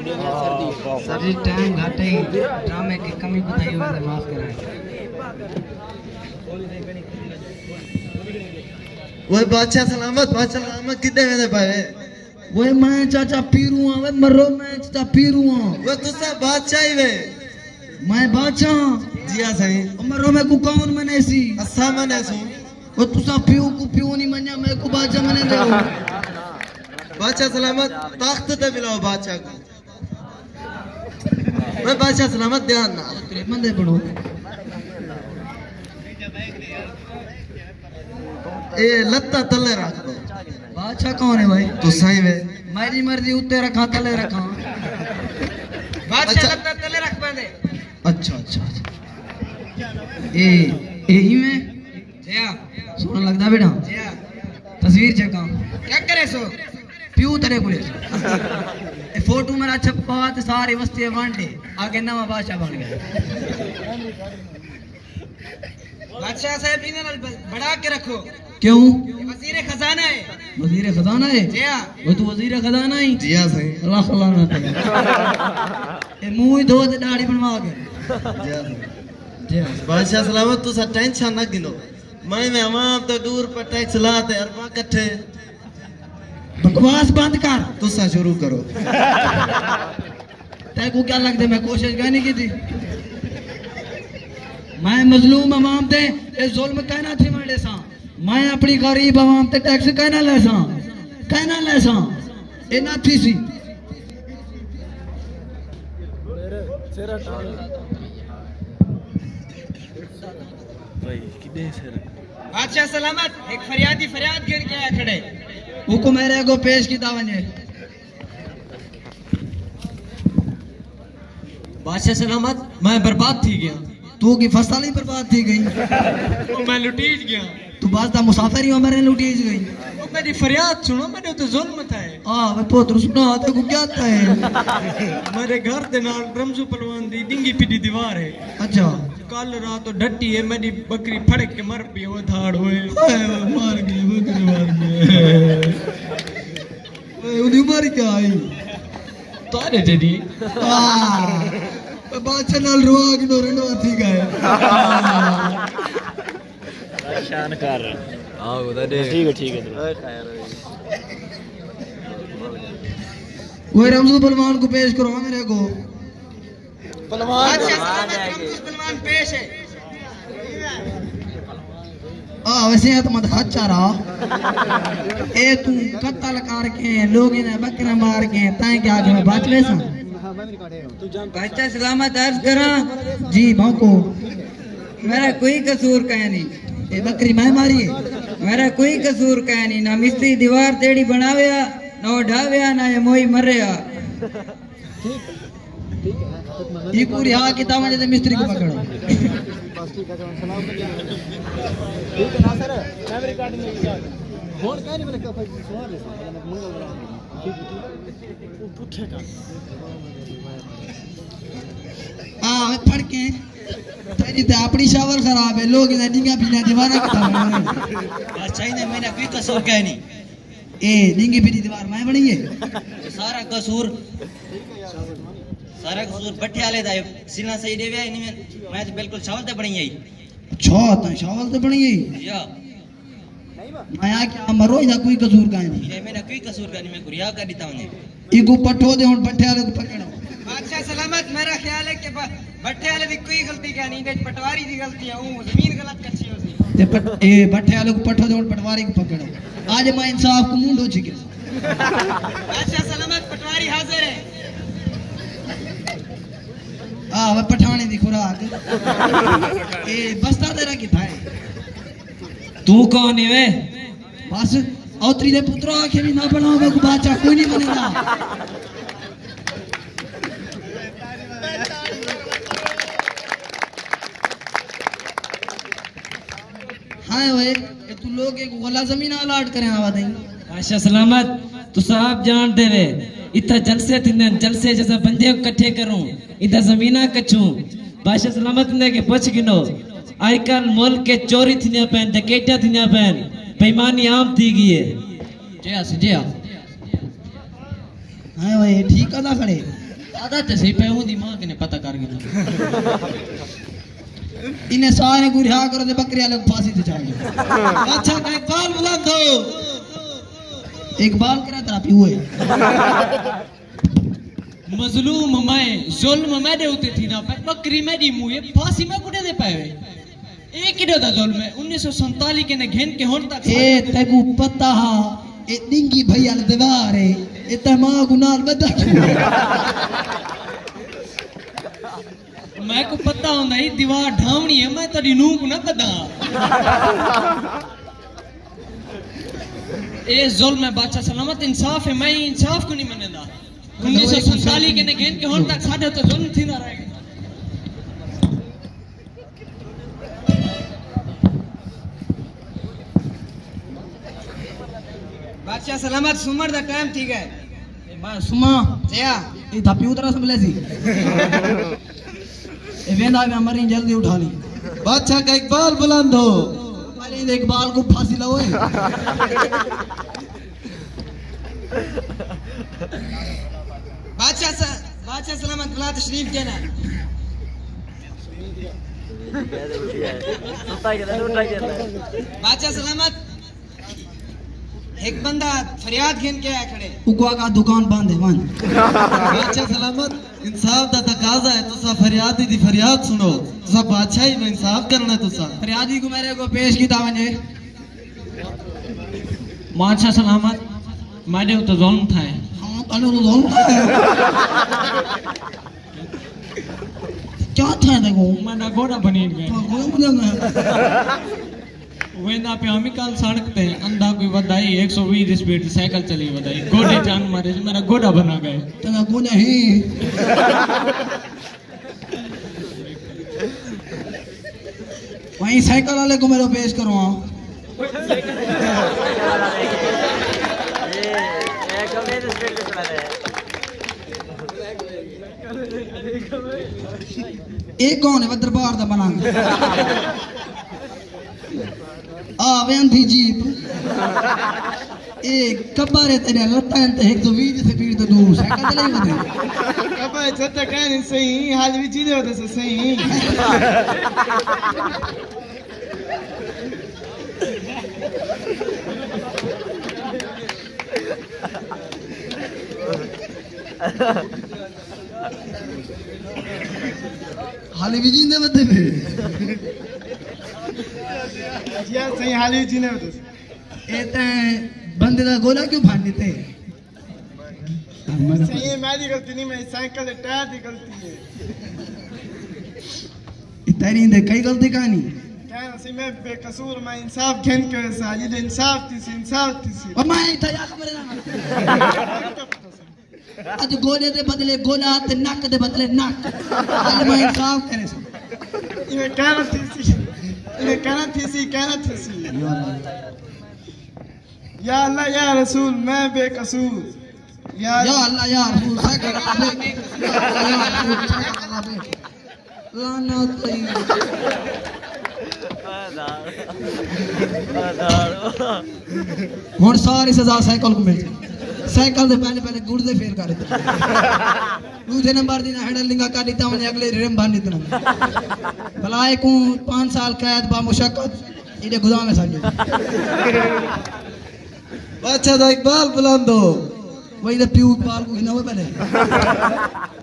सर्दी टाइम घाटे ही ड्रामे की कमी बताई हुई है, माफ कराएं। वो बादशाह सलामत कितने में पाए? वो मैं चाचा पीरू हूं, वे मरो मैं चाचा पीरू हूं। वो तुसा बादशाह ही वे? मैं बादशाह जी हां सही। मरो मैं को कौन मने सी? असा मने सो। वो तुसा पियो को पियो नहीं मन्या, मैं को बादशाह मने दे। बादशाह सलामत ताकत ते मिलाओ बादशाह को। मैं बादशाह सलामत ध्यान ना तेरे मंदे पढ़ो। ए लत्ता तले रख दो। बादशाह कौन है भाई? तू सही वे। मेरी मर्जी उत्ते रखा तले रखा। बादशाह लत्ता तले रख पांदे। अच्छा अच्छा ए ही में जया सोना लगदा बेटा। जया तस्वीर चेका क्या करे सो प्यू तेरे को ए फोटो मेरा छपा ते सारी वस्ती वांटे आगे नवा बादशाह बन गया। बादशाह साहब इन्हें बढ़ा के रखो। क्यों? वजीर खजाना है। वजीर खजाना है? जी हां। वो तो वजीर खजाना ही। जी हां सही। अल्लाह खलाना है। ए मुंह धो दे दाढ़ी बनवा के। जी हां। जी हां। बादशाह सलामत तू सा टेंशन ना गिनो। मैं अवाम तो दूर पर टैक्स लाते अरबा इकट्ठे। बकवास बंद कर। तू सा शुरू करो। तेरे को क्या लगता है मैं कोशिश करने की थी? मैं मजलूम अवाम ते ए जुल्म कहना थी मेरे सा। मैं अपनी गरीब अवाम ते टैक्स कहना लेसा ए ना थी सी। बादशाह सलामत एक फरियाद गिर के आया खड़े। हुकुम मेरे को पेश की दावने। बादशाह सलामत मैं बर्बाद थी गया। तू की फसल ही बर्बाद थी गई। मैं लुटीज गया। तू बादशाह मुसाफिर ही मेरे लुटीज गई। मेरी फरियाद सुनो, मैंने तो जुल्म था है। वे पुत्र सुना ते को क्या था है? मेरे घर दे नाल रमजू पहलवान दी डिंगी पिटी दीवार है। अच्छा कल रात तो डटी है, मेरी बकरी फड़क के मर पी। वो धाड़ हुए मार गई बकरी मार गई। उदी उम्र क्या आई? तारे जेडी बादशाह नाल रुआग नो रंडवा थी गए। परेशान कर। हां बता दे। ठीक है वो रमजू पहलवान को पेश करो मेरे को। पहलवान पहलवान पेश है। वैसे है तो मत हचारा ए तू कत्ल करके लोग इन्हें बकरा मार के ताए क्या जो बात ले सा। बादशाह सलामत अर्ज करा। जी भौंको। मेरा कोई कसूर का नहीं। ये बकरी मैं मारी है। मेरा कोई कसूर का नहीं। ना मिस्त्री दीवार तेड़ी बनावेया ना ढावेया ना ये मोई मरेया। ये पूरी हाँ किताब में जैसे मिस्त्री को पकड़ो। हाँ फड़ के तेरी तो अपनी शावर खराब है। लोग इन्हें डिंगा पीना दीवाना किताब चाहिए। मैंने कोई कसूर कह नहीं। ए डिंगी पीटी दीवार मैं बनी है। सारा कसूर बट्ठे वाले दा सिला सही देवे नहीं। मैं तो बिल्कुल शावल ते बनी आई। अच्छा तो शावल ते बनी आई या मैं क्या मरो या कोई कसूर का नहीं। ये मैंने कोई कसूर का नहीं। मैं कुरिया कर देता हूं। इगो पठो दे हुन बट्ठे वाले को पकड़ो। बादशाह सलामत मेरा ख्याल है कि बट्ठे वाले भी कोई गलती का नहीं। पटवारी दी गलती है। वो जमीन गलत कच्ची होसी। ए बट्ठे वाले को पठो दे हुन पटवारी को पकड़ो। आज मैं इंसाफ को मुंडो छिके। बादशाह सलामत पटवारी हाजिर है। वे पठाने दी खुराक ए बस्ता तेरा किथा है? तू कौन है वे? बस औतरी दे पुत्रो आखे भी ना बनावे को बादशाह कोई नहीं बनेगा। हाँ वे तू लोग एक गोला जमीन अलाट करे आवा दई। बादशाह सलामत तू साहब जान दे वे इतना जलसे थिंदन जलसे जैसा बंदे इकट्ठे करूं इधर जमीना कछू। बादशाह सलामत ने के पछ गिनो आजकल मुल्क के चोरी थिया पैन डकैतियां थिया पैन बेईमानी आम थी गई है। जया हाँ भाई ठीक है ना खड़े दादा ते सही पे हुंदी मां के ने पता कर गया इन्हें सारे को रिहा करो ते बकरी वाले को फांसी ते चढ़ा दो। अच्छा का इकबाल बुलंद हो। इकबाल करा तेरा पीऊ है मजलूम मैं जुल्म मैं दे उते थी ना बकरी मैं दी मुए फांसी में कुटे दे पाए एक ही दा जुल्म है 1947 के ने घेन के होन तक ए तेको पता हा ए डिंगी भैया ने दीवार है ए ते मां को नाल बदा मैं को पता होंदा ही दीवार ढावनी है मैं तेरी नूह को ना बदा ए जुल्म है बादशाह सलामत इंसाफ है मैं इंसाफ को नहीं मानदा 1947 के ने घेन के होन तक साडे तो जुल्म थी ना रहेगा बादशाह सलामत सुमर दा टाइम ठीक है बस सुमा जया ए था पीऊ तरह संभले सी ए वेंदा में मरी जल्दी उठा ली। बादशाह का इकबाल बुलंद हो। पहले दे इकबाल को फांसी लगाओ बादशाह सलामत बुला तशरीफ देना बादशाह सलामत एक बंदा फरियाद घेन के आया खड़े उकवा का दुकान बंद है वन। बादशाह सलामत इंसाफ दा तकाजा है तुसा फरियादी दी फरियाद सुनो तुसा बादशाही में इंसाफ करना है तुसा फरियादी को मेरे को पेश कीता वने बादशाह सलामत माने तो जुल्म था हां तने तो जुल्म था क्या था देखो मना घोड़ा बनी गए वेंदा पे हम कल सड़क पे अंधा कोई वधाई 120 स्पीड साइकिल चली वधाई गोडे जान मारे मेरा गोडा बना गए तना को नहीं वहीं साइकिल वाले को मेरे पेश करो एक कौन है दरबार दा बना वेंदी जीप एक कब्बारे तेरे लतान ते 120 स्पीड तो दूर साइकिल चले वदे कबा छत कहनी सही हाल भी जीदे होते से सही हाली भी जींदे वदे पे यार सही हाल ही जीने होते ए ते बंदे दा गोला क्यों फाड़ देते सही मेरी गलती नहीं मैं साइकिल के टायर की गलती है तेरी दे कई गलती कहानी कहना सही मैं बेकसूर मैं इंसाफ घेन के साजिद इंसाफ थी और मैं इतना या खबर ना आज गोले दे बदले गोला ते नक दे बदले नक आज मैं इंसाफ करे ये कहना थी सी या अल्लाह या रसूल मैं बेकसूर या अल्लाह या रसूल लाना तेरी हुन सारी सजा साइकिल को मिल जाए साइकिल से पहले गुर्दे फेर कर दूसरे नंबर दिन हैंडलिंग कर देता मैंने अगले रिम बांध देता भलाई को 5 साल कैद बा मुशक्कत इधर गुदाम में साजो बादशाह दा इकबाल बुलंद हो वही तो पीऊ इकबाल को हिना हुए पहले